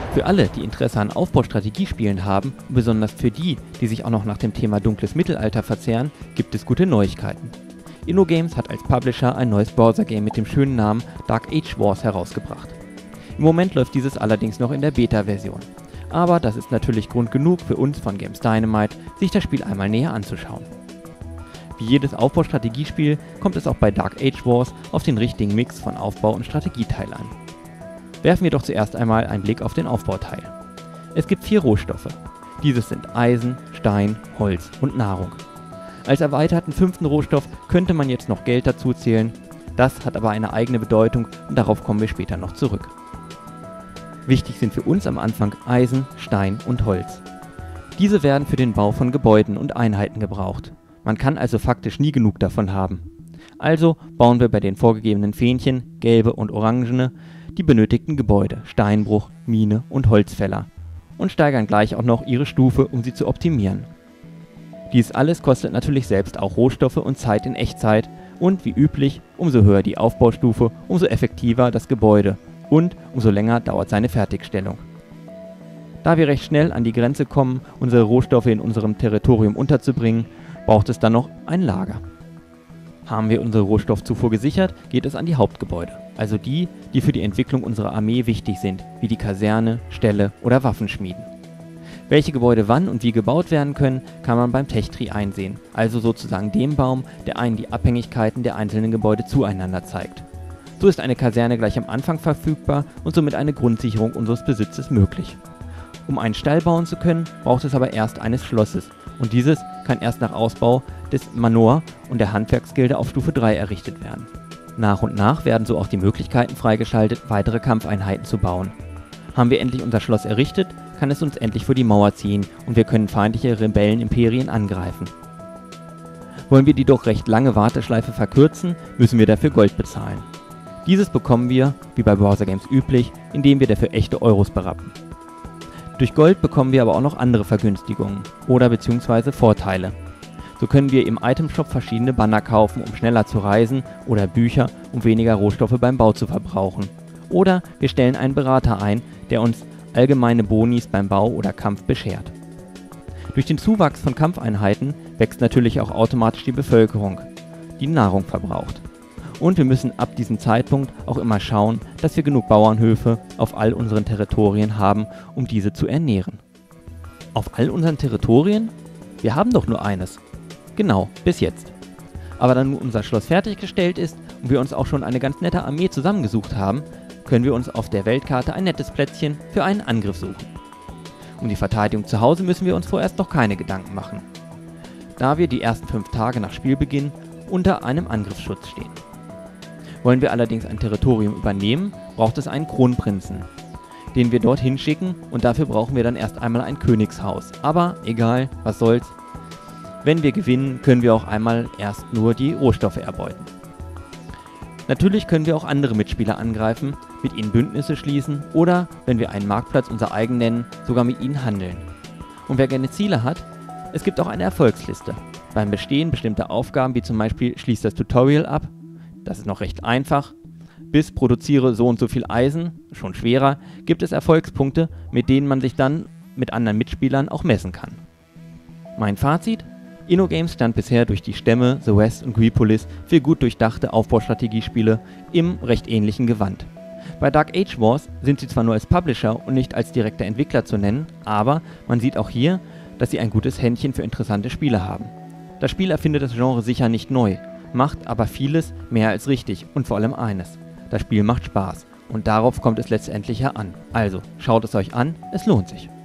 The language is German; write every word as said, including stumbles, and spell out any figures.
Für alle, die Interesse an Aufbaustrategiespielen haben und besonders für die, die sich auch noch nach dem Thema dunkles Mittelalter verzehren, gibt es gute Neuigkeiten. InnoGames hat als Publisher ein neues Browser-Game mit dem schönen Namen Dark Age Wars herausgebracht. Im Moment läuft dieses allerdings noch in der Beta-Version. Aber das ist natürlich Grund genug für uns von Games Dynamite, sich das Spiel einmal näher anzuschauen. Wie jedes Aufbaustrategiespiel kommt es auch bei Dark Age Wars auf den richtigen Mix von Aufbau- und Strategieteil an. Werfen wir doch zuerst einmal einen Blick auf den Aufbauteil. Es gibt vier Rohstoffe. Dieses sind Eisen, Stein, Holz und Nahrung. Als erweiterten fünften Rohstoff könnte man jetzt noch Geld dazu zählen, das hat aber eine eigene Bedeutung und darauf kommen wir später noch zurück. Wichtig sind für uns am Anfang Eisen, Stein und Holz. Diese werden für den Bau von Gebäuden und Einheiten gebraucht. Man kann also faktisch nie genug davon haben. Also bauen wir bei den vorgegebenen Fähnchen, gelbe und orangene, die benötigten Gebäude, Steinbruch, Mine und Holzfäller und steigern gleich auch noch ihre Stufe, um sie zu optimieren. Dies alles kostet natürlich selbst auch Rohstoffe und Zeit in Echtzeit und wie üblich, umso höher die Aufbaustufe, umso effektiver das Gebäude und umso länger dauert seine Fertigstellung. Da wir recht schnell an die Grenze kommen, unsere Rohstoffe in unserem Territorium unterzubringen, braucht es dann noch ein Lager. Haben wir unsere Rohstoffzufuhr gesichert, geht es an die Hauptgebäude, also die, die für die Entwicklung unserer Armee wichtig sind, wie die Kaserne, Ställe oder Waffenschmieden. Welche Gebäude wann und wie gebaut werden können, kann man beim Tech-Tree einsehen, also sozusagen dem Baum, der einen die Abhängigkeiten der einzelnen Gebäude zueinander zeigt. So ist eine Kaserne gleich am Anfang verfügbar und somit eine Grundsicherung unseres Besitzes möglich. Um einen Stall bauen zu können, braucht es aber erst eines Schlosses und dieses kann erst nach Ausbau des Manor und der Handwerksgilde auf Stufe drei errichtet werden. Nach und nach werden so auch die Möglichkeiten freigeschaltet, weitere Kampfeinheiten zu bauen. Haben wir endlich unser Schloss errichtet, kann es uns endlich vor die Mauer ziehen und wir können feindliche Rebellenimperien angreifen. Wollen wir die doch recht lange Warteschleife verkürzen, müssen wir dafür Gold bezahlen. Dieses bekommen wir, wie bei Browser Games üblich, indem wir dafür echte Euros berappen. Durch Gold bekommen wir aber auch noch andere Vergünstigungen oder bzw. Vorteile. So können wir im Itemshop verschiedene Banner kaufen, um schneller zu reisen, oder Bücher, um weniger Rohstoffe beim Bau zu verbrauchen. Oder wir stellen einen Berater ein, der uns allgemeine Bonis beim Bau oder Kampf beschert. Durch den Zuwachs von Kampfeinheiten wächst natürlich auch automatisch die Bevölkerung, die Nahrung verbraucht. Und wir müssen ab diesem Zeitpunkt auch immer schauen, dass wir genug Bauernhöfe auf all unseren Territorien haben, um diese zu ernähren. Auf all unseren Territorien? Wir haben doch nur eines. Genau, bis jetzt. Aber da nun unser Schloss fertiggestellt ist und wir uns auch schon eine ganz nette Armee zusammengesucht haben, können wir uns auf der Weltkarte ein nettes Plätzchen für einen Angriff suchen. Um die Verteidigung zu Hause müssen wir uns vorerst noch keine Gedanken machen, da wir die ersten fünf Tage nach Spielbeginn unter einem Angriffsschutz stehen. Wollen wir allerdings ein Territorium übernehmen, braucht es einen Kronprinzen, den wir dorthin schicken und dafür brauchen wir dann erst einmal ein Königshaus. Aber egal, was soll's. Wenn wir gewinnen, können wir auch einmal erst nur die Rohstoffe erbeuten. Natürlich können wir auch andere Mitspieler angreifen, mit ihnen Bündnisse schließen oder, wenn wir einen Marktplatz unser eigen nennen, sogar mit ihnen handeln. Und wer gerne Ziele hat, es gibt auch eine Erfolgsliste. Beim Bestehen bestimmter Aufgaben wie zum Beispiel schließ das Tutorial ab, das ist noch recht einfach, bis produziere so und so viel Eisen, schon schwerer, gibt es Erfolgspunkte, mit denen man sich dann mit anderen Mitspielern auch messen kann. Mein Fazit? InnoGames stand bisher durch die Stämme, The West und Greepolis für gut durchdachte Aufbaustrategiespiele im recht ähnlichen Gewand. Bei Dark Age Wars sind sie zwar nur als Publisher und nicht als direkter Entwickler zu nennen, aber man sieht auch hier, dass sie ein gutes Händchen für interessante Spiele haben. Das Spiel erfindet das Genre sicher nicht neu, macht aber vieles mehr als richtig und vor allem eines: das Spiel macht Spaß und darauf kommt es letztendlich her an. Also, schaut es euch an, es lohnt sich.